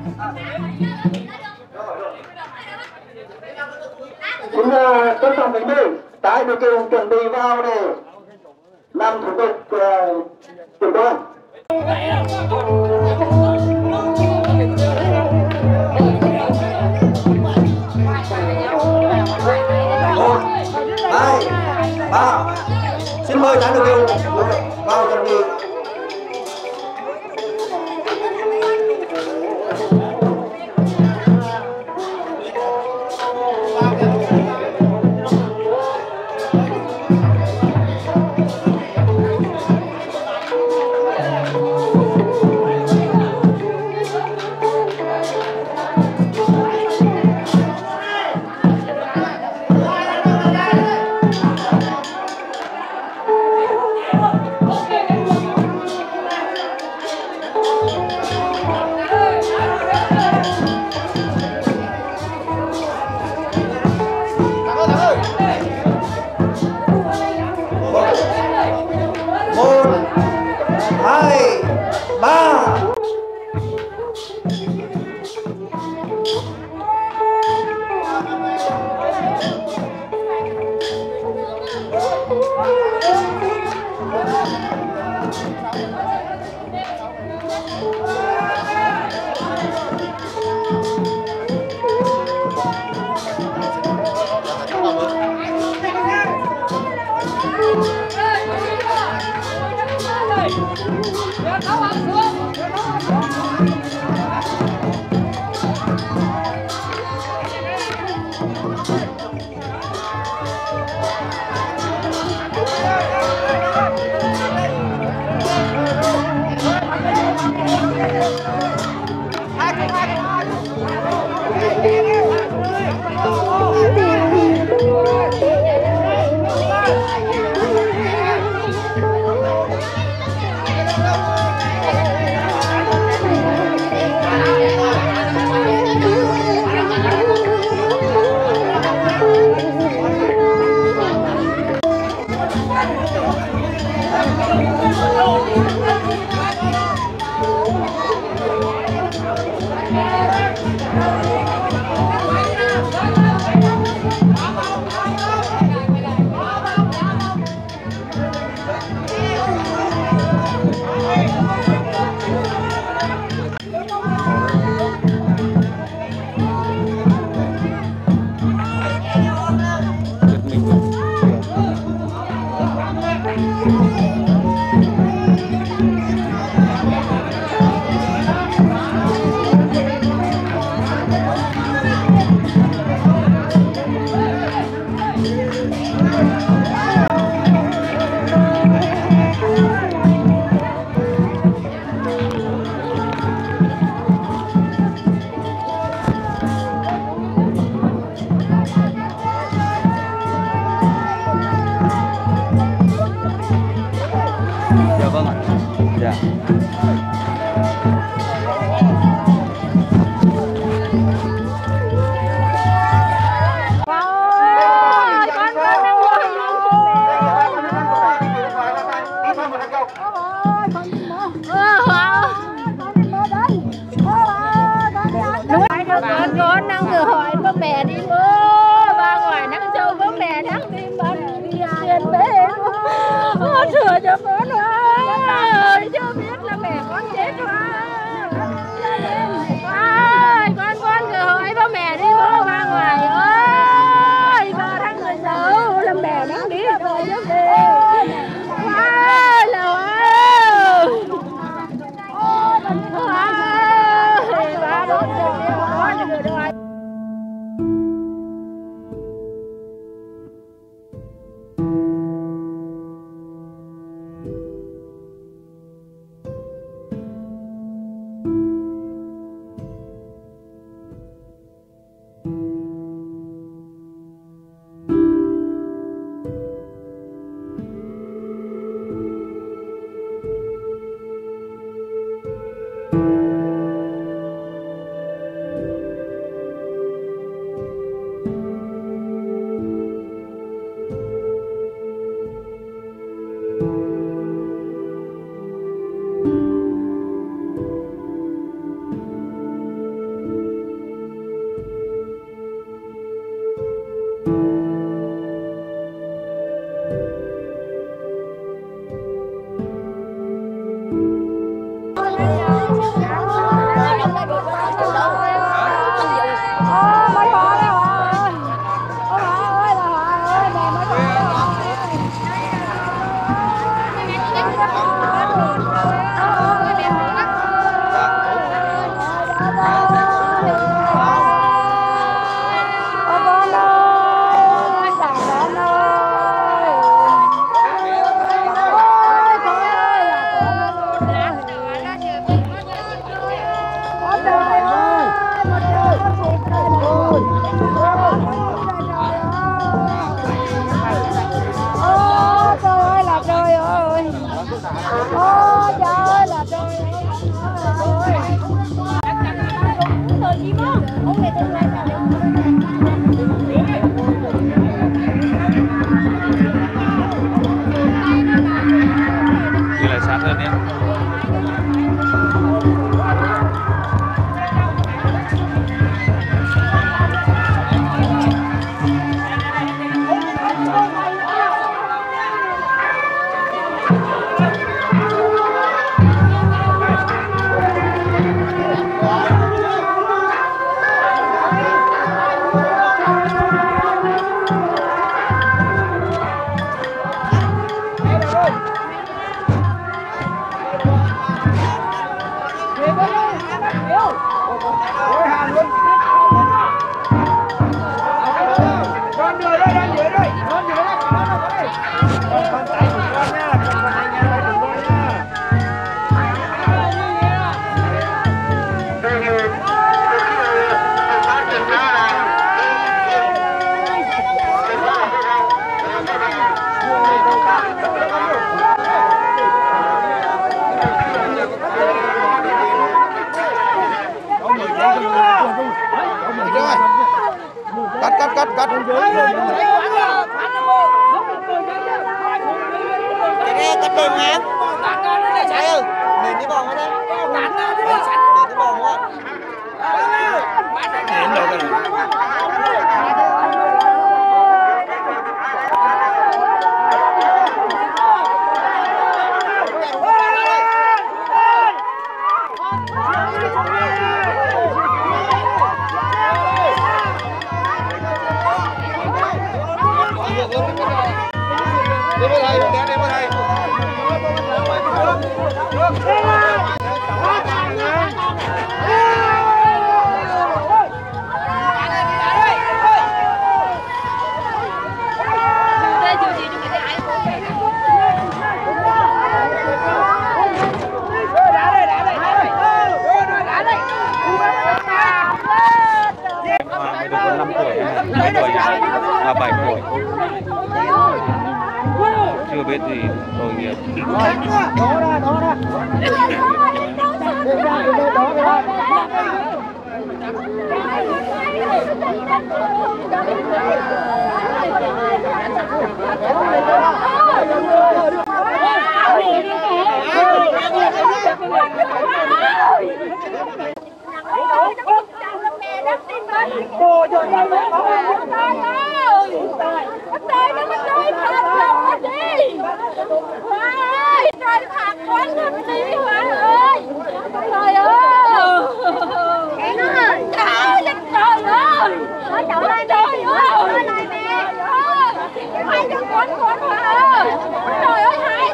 Xin trân trọng kính mời tại điều kiện chuẩn bị vào để làm thủ tục kiểm tra. Một, hai, ba. Xin mời tái điều kiện vào chuẩn bị. cắt cắt cắt đường em sai nhìn đi bòn đấy nhìn đi bòn quá à 7 tuổi chưa biết gì tội nghiệp. Cô cho nó lên con ơi, trời nó mất đôi thật lòng đi, ơi trời thật quá lên đi Hoa ơi, trời ơi, trời lên trời ơi, trời ơi trời ơi, hai đứa con Hoa ơi, trời ơi hai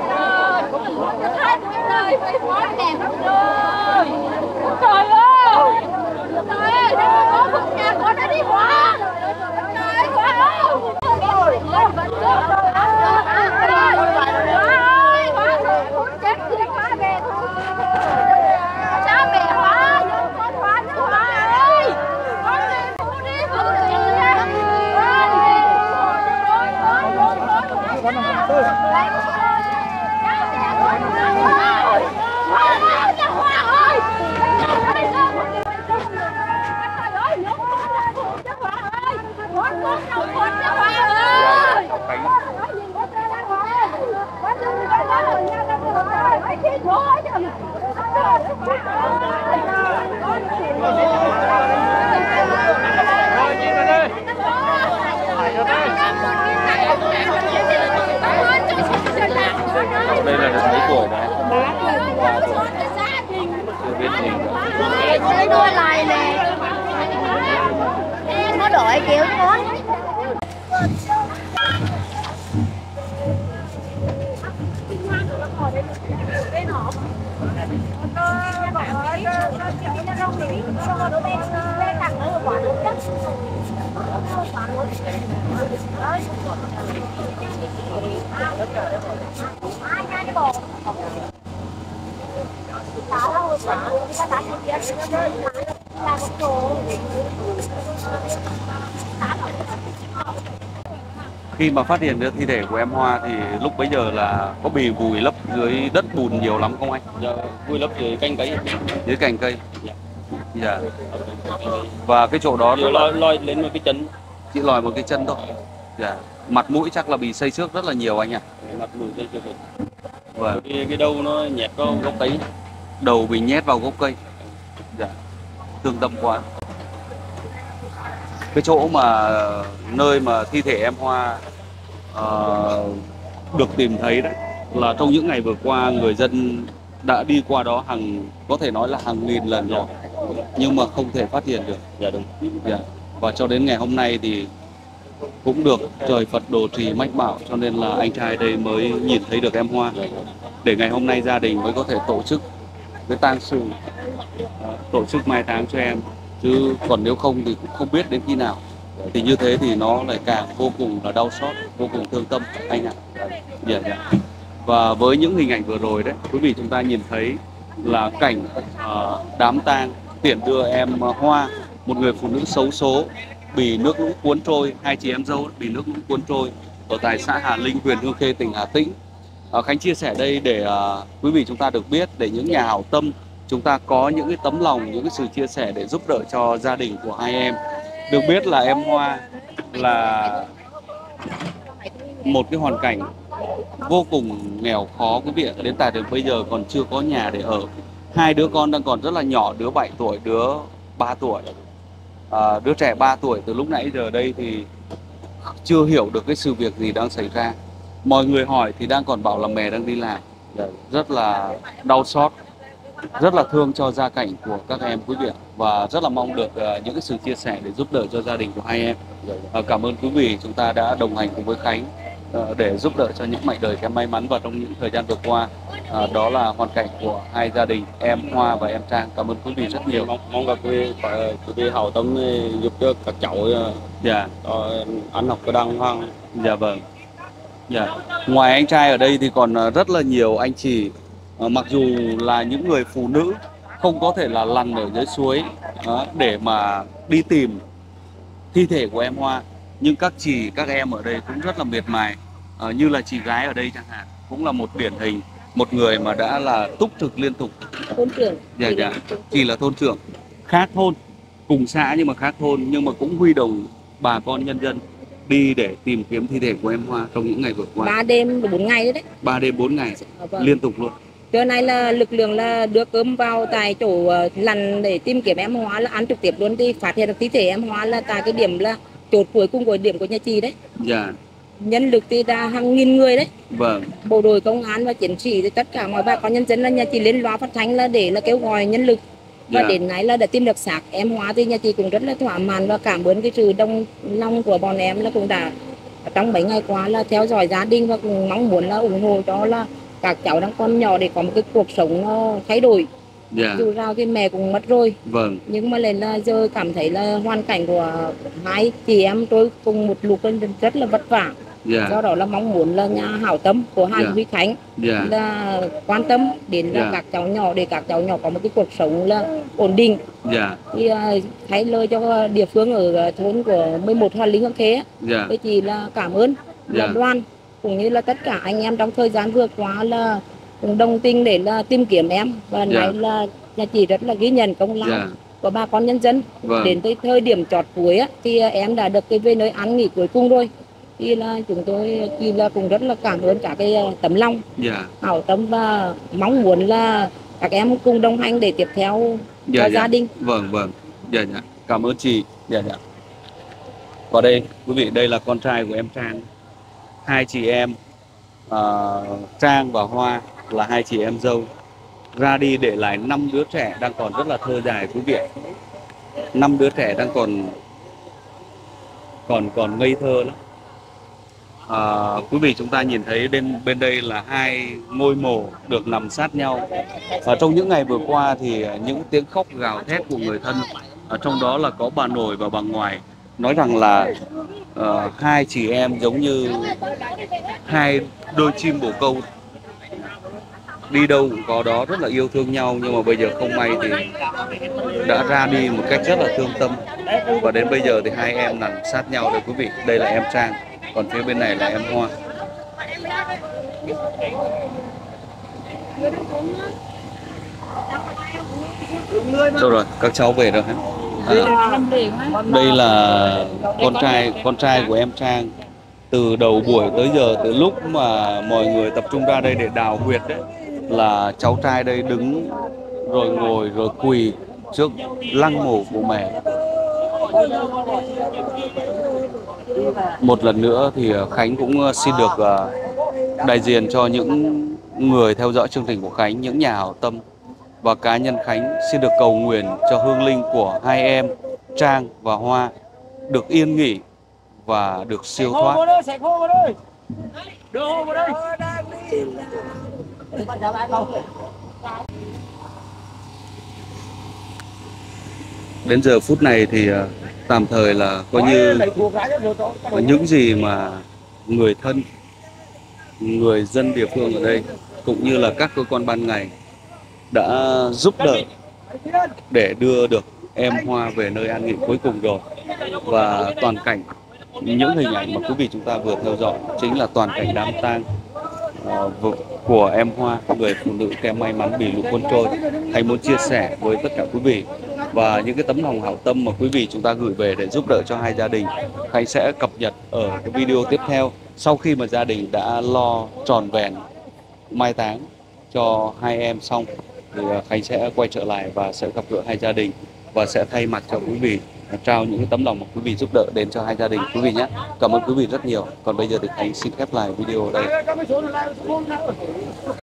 tuổi đời phải quá đẹp rồi, trời ơi. Trời ơi, có phút nhà con nó đi qua. Trời ơi, quá không. Chết đi quá về thôi. Sao mẹ Hoa, con Hoa nữa Hoa ơi. Con về phụ đi, phụ đi. Đây là mấy tuổi đấy? Chưa biết gì cả. Nó đua lại nè. Nó đổi kiểu nó. Hãy subscribe cho kênh Ghiền Mì Gõ để không bỏ lỡ những video hấp dẫn. Khi mà phát hiện được thi thể của em Hoa thì lúc bấy giờ là có bị vùi lấp dưới đất bùn nhiều lắm không anh? Dạ, vùi lấp dưới cành cây. Dưới cành cây. Dạ. Và cái chỗ đó lòi lên một cái chân. chỉ lòi một cái chân thôi. Dạ. Mặt mũi chắc là bị xây xước rất là nhiều anh ạ. Mặt mũi xây xước. Vâng. Cái đầu nó nhét vào gốc cây. Đầu bị nhét vào gốc cây. Dạ. Thương tâm quá. Cái chỗ mà nơi mà thi thể em Hoa được tìm thấy đấy là trong những ngày vừa qua người dân đã đi qua đó có thể nói là hàng nghìn lần rồi, nhưng mà không thể phát hiện được. Dạ đúng. Dạ. Và cho đến ngày hôm nay thì cũng được trời Phật độ trì mách bảo, cho nên là anh trai đây mới nhìn thấy được em Hoa, để ngày hôm nay gia đình mới có thể tổ chức cái tang sự, tổ chức mai táng cho em, chứ còn nếu không thì cũng không biết đến khi nào. Thì như thế thì nó lại càng vô cùng là đau xót, vô cùng thương tâm anh ạ. Dạ, dạ. Và với những hình ảnh vừa rồi đấy, quý vị chúng ta nhìn thấy là cảnh đám tang tiễn đưa em Hoa, một người phụ nữ xấu số bị nước lũ cuốn trôi, hai chị em dâu bị nước lũ cuốn trôi ở tại xã Hà Linh, huyện Hương Khê, tỉnh Hà Tĩnh. Khánh chia sẻ đây để quý vị chúng ta được biết, để những nhà hảo tâm chúng ta có những cái tấm lòng, những cái sự chia sẻ để giúp đỡ cho gia đình của hai em. Được biết là em Hoa là một cái hoàn cảnh vô cùng nghèo khó quý vị, đến tại đến bây giờ còn chưa có nhà để ở. Hai đứa con đang còn rất là nhỏ, đứa 7 tuổi, đứa 3 tuổi. Đứa trẻ 3 tuổi từ lúc nãy giờ đây thì chưa hiểu được cái sự việc gì đang xảy ra. Mọi người hỏi thì đang còn bảo là mẹ đang đi làm. Rất là đau xót, rất là thương cho gia cảnh của các em quý vị, và rất là mong được những cái sự chia sẻ để giúp đỡ cho gia đình của hai em. Cảm ơn quý vị chúng ta đã đồng hành cùng với Khánh để giúp đỡ cho những mảnh đời kém may mắn vào trong những thời gian vừa qua. Đó là hoàn cảnh của hai gia đình, em Hoa và em Trang. Cảm ơn quý vị rất nhiều. Mong các quý vị hảo tâm giúp cho các cháu Dạ. ăn học đàng hoàng. Dạ vâng. Dạ. Ngoài anh trai ở đây thì còn rất là nhiều anh chị, mặc dù là những người phụ nữ không có thể là lặn ở dưới suối để mà đi tìm thi thể của em Hoa, nhưng các chị, các em ở đây cũng rất là miệt mài. Như là chị gái ở đây chẳng hạn, cũng là một điển hình, một người mà đã là túc trực liên tục. Thôn trưởng. Dạ, dạ. Chị là thôn trưởng, khác thôn, cùng xã nhưng mà khác thôn, nhưng mà cũng huy động bà con nhân dân đi để tìm kiếm thi thể của em Hoa trong những ngày vừa qua. 3 đêm 4 ngày đấy. 3 đêm 4 ngày Vâng. liên tục luôn. Trưa nay là lực lượng là đưa cơm vào tại chỗ lằn để tìm kiếm em Hoa, là ăn trực tiếp luôn, thì phát hiện được thi thể em Hoa là tại cái điểm là chốt cuối cùng của điểm của nhà chị đấy. Dạ. Nhân lực thì đã hàng nghìn người đấy. Vâng. Bộ đội công an và chiến sĩ thì tất cả mọi bà con nhân dân là nhà chị lên loa phát thanh là để là kêu gọi nhân lực. Và Dạ. đến nay là đã tìm được xác em Hoa, thì nhà chị cũng rất là thỏa mãn và cảm ơn cái sự đồng lòng của bọn em, là cũng đã trong mấy ngày qua là theo dõi gia đình và cũng mong muốn là ủng hộ cho là các cháu đang còn nhỏ để có một cái cuộc sống nó thay đổi. Dạ. Dù sao cái mẹ cũng mất rồi, Vâng. nhưng mà lại là giờ cảm thấy là hoàn cảnh của hai chị em tôi cùng một lúc lên rất là vất vả. Dạ. Do đó là mong muốn là nhà hảo tâm của hai Dạ. Huy Khánh Dạ. là quan tâm đến là Dạ. các cháu nhỏ, để các cháu nhỏ có một cái cuộc sống là ổn định. Dạ. Thì thay lời cho địa phương ở thôn của 11 Hà Linh Hương Khê, Dạ. thì chị là cảm ơn là Dạ. đoàn cũng như là tất cả anh em trong thời gian vừa qua là cũng đồng tình để là tìm kiếm em, và Dạ. này là nhà chị rất là ghi nhận công lao Dạ. của bà con nhân dân. Vâng. Đến tới thời điểm chót cuối á, thì em đã được cái về nơi ăn nghỉ cuối cùng rồi, thì là chúng tôi thì là cũng rất là cảm ơn cả cái tấm lòng Dạ. hảo tâm, và mong muốn là các em cùng đồng hành để tiếp theo Dạ. cho Dạ. gia đình. Vâng, vâng. Dạ, dạ. Cảm ơn chị. Dạ, dạ. Và đây, quý vị, đây là con trai của em Trang. Hai chị em Trang và Hoa là hai chị em dâu, ra đi để lại 5 đứa trẻ đang còn rất là thơ dại quý vị. 5 đứa trẻ đang còn ngây thơ lắm. Quý vị chúng ta nhìn thấy bên đây là hai ngôi mộ được nằm sát nhau. Trong những ngày vừa qua thì những tiếng khóc gào thét của người thân, trong đó là có bà nội và bà ngoại, nói rằng là hai chị em giống như hai đôi chim bồ câu. đi đâu cũng có đó, rất là yêu thương nhau, nhưng mà bây giờ không may thì đã ra đi một cách rất là thương tâm. Và đến bây giờ thì hai em nằm sát nhau đây quý vị. Đây là em Trang, còn phía bên này là em Hoa. Rồi các cháu về rồi hả? Đây là con trai của em Trang. Từ đầu buổi tới giờ, từ lúc mà mọi người tập trung ra đây để đào huyệt đấy, là cháu trai đây đứng rồi ngồi rồi quỳ trước lăng mộ của mẹ. Một lần nữa thì Khánh cũng xin được đại diện cho những người theo dõi chương trình của Khánh, những nhà hảo tâm và cá nhân Khánh xin được cầu nguyện cho hương linh của hai em Trang và Hoa được yên nghỉ và được siêu thoát. Đến giờ phút này thì tạm thời là coi như những gì mà người thân, người dân địa phương ở đây cũng như là các cơ quan ban ngành đã giúp đỡ để đưa được em Hoa về nơi an nghỉ cuối cùng rồi. Và toàn cảnh, những hình ảnh mà quý vị chúng ta vừa theo dõi chính là toàn cảnh đám tang của em Hoa, người phụ nữ kém may mắn bị lũ cuốn trôi. Khánh muốn chia sẻ với tất cả quý vị và những cái tấm lòng hảo tâm mà quý vị chúng ta gửi về để giúp đỡ cho hai gia đình. Khánh sẽ cập nhật ở cái video tiếp theo sau khi mà gia đình đã lo trọn vẹn mai táng cho hai em xong, thì Khánh sẽ quay trở lại và sẽ gặp gỡ hai gia đình và sẽ thay mặt cho quý vị trao những cái tấm lòng mà quý vị giúp đỡ đến cho hai gia đình quý vị nhé. Cảm ơn quý vị rất nhiều. Còn bây giờ thì Khánh xin khép lại video ở đây.